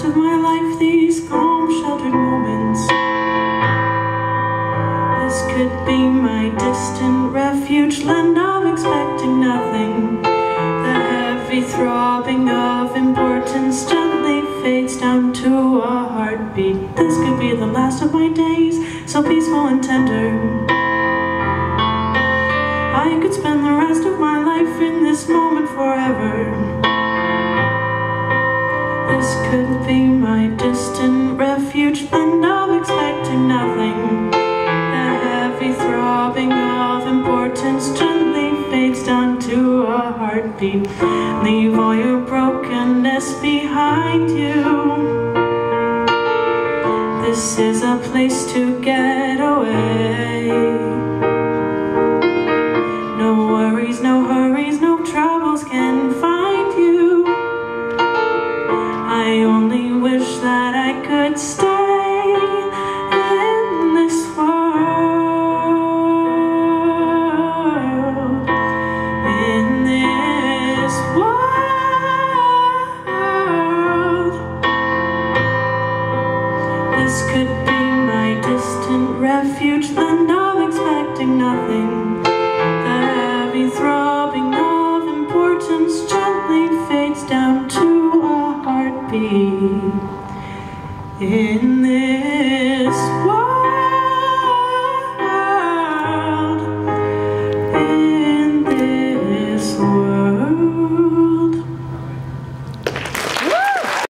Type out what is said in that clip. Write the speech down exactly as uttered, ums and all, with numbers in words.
moment of my life, these calm, sheltered moments. This could be my distant refuge, land of expecting nothing. The heavy throbbing of importance gently fades down to a heartbeat. This could be the last of my days, so peaceful and tender. I could spend the rest of my life in this moment forever. This could be my distant refuge, land of expecting nothing. The heavy throbbing of importance gently fades down to a heartbeat. Leave all your brokenness behind you. This is a place to get away. No worries, no hurries, no troubles can find you. I only wish that I could stay in this world, in this world. This could be my distant refuge, land of expecting nothing. The heavy throbbing of importance gently fades down to a heartbeat. In this